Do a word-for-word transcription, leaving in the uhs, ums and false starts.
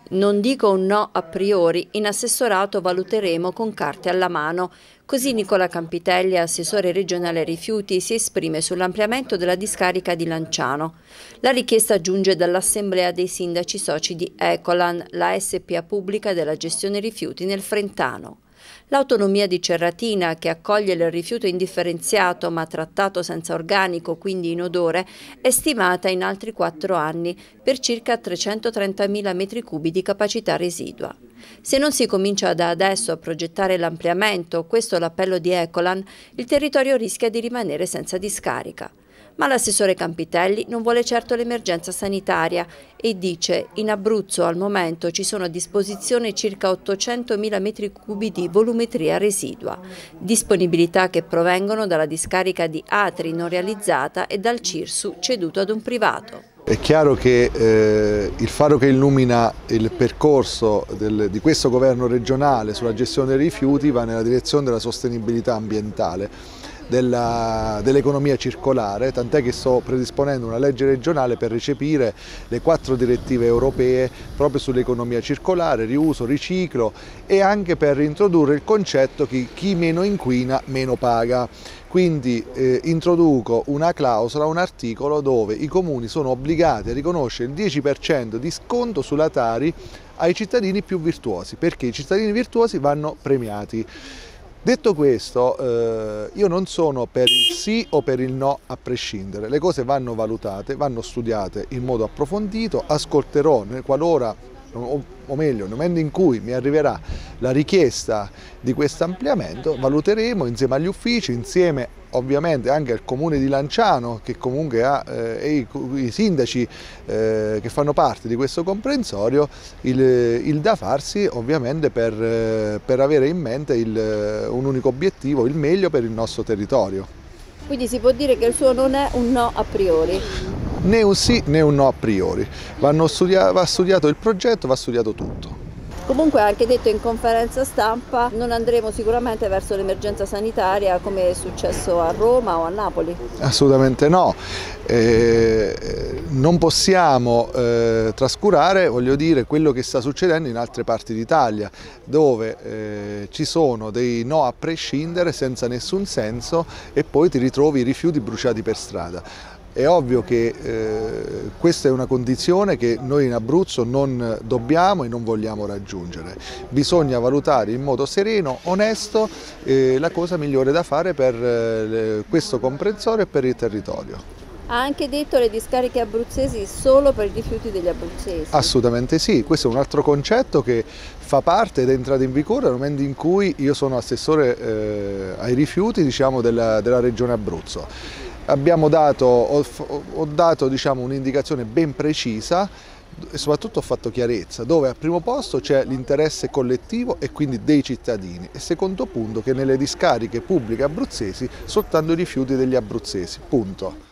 Non dico un no a priori, in assessorato valuteremo con carte alla mano. Così Nicola Campitelli, assessore regionale rifiuti, si esprime sull'ampliamento della discarica di Lanciano. La richiesta giunge dall'Assemblea dei Sindaci Soci di Ecolan, la S P A pubblica della gestione rifiuti nel Frentano. L'autonomia di Cerratina, che accoglie il rifiuto indifferenziato ma trattato senza organico, quindi inodore, è stimata in altri quattro anni per circa trecentotrentamila metri cubi di capacità residua. Se non si comincia da adesso a progettare l'ampliamento, questo è l'appello di Ecolan, il territorio rischia di rimanere senza discarica. Ma l'assessore Campitelli non vuole certo l'emergenza sanitaria e dice: in Abruzzo al momento ci sono a disposizione circa ottocentomila metri cubi di volumetria residua, disponibilità che provengono dalla discarica di Atri non realizzata e dal Cirsu ceduto ad un privato. È chiaro che eh, il faro che illumina il percorso del, di questo governo regionale sulla gestione dei rifiuti va nella direzione della sostenibilità ambientale, dell'economia circolare, tant'è che sto predisponendo una legge regionale per recepire le quattro direttive europee proprio sull'economia circolare, riuso, riciclo e anche per introdurre il concetto che chi meno inquina meno paga. Quindi eh, introduco una clausola, un articolo dove i comuni sono obbligati a riconoscere il dieci per cento di sconto sulla Tari ai cittadini più virtuosi, perché i cittadini virtuosi vanno premiati. Detto questo, eh, io non sono per il sì o per il no a prescindere, le cose vanno valutate, vanno studiate in modo approfondito, ascolterò qualora, o, o meglio, nel momento in cui mi arriverà la richiesta di questo ampliamento, valuteremo insieme agli uffici, insieme ovviamente anche al comune di Lanciano, che comunque ha eh, e i, i sindaci eh, che fanno parte di questo comprensorio, il, il da farsi ovviamente per, eh, per avere in mente il, un unico obiettivo, il meglio per il nostro territorio. Quindi si può dire che il suo non è un no a priori? Né un sì né un no a priori, Vanno studia- va studiato il progetto, va studiato tutto. Comunque ha anche detto in conferenza stampa non andremo sicuramente verso l'emergenza sanitaria come è successo a Roma o a Napoli. Assolutamente no, eh, non possiamo eh, trascurare, voglio dire, quello che sta succedendo in altre parti d'Italia, dove eh, ci sono dei no a prescindere senza nessun senso e poi ti ritrovi i rifiuti bruciati per strada. È ovvio che eh, questa è una condizione che noi in Abruzzo non dobbiamo e non vogliamo raggiungere. Bisogna valutare in modo sereno, onesto, eh, la cosa migliore da fare per eh, questo comprensorio e per il territorio. Ha anche detto le discariche abruzzesi solo per i rifiuti degli abruzzesi? Assolutamente sì, questo è un altro concetto che fa parte ed è entrato in vigore nel momento in cui io sono assessore eh, ai rifiuti, diciamo, della, della regione Abruzzo. Abbiamo dato, ho, ho dato diciamo, un'indicazione ben precisa e soprattutto ho fatto chiarezza, dove al primo posto c'è l'interesse collettivo e quindi dei cittadini e secondo punto che nelle discariche pubbliche abruzzesi soltanto i rifiuti degli abruzzesi, punto.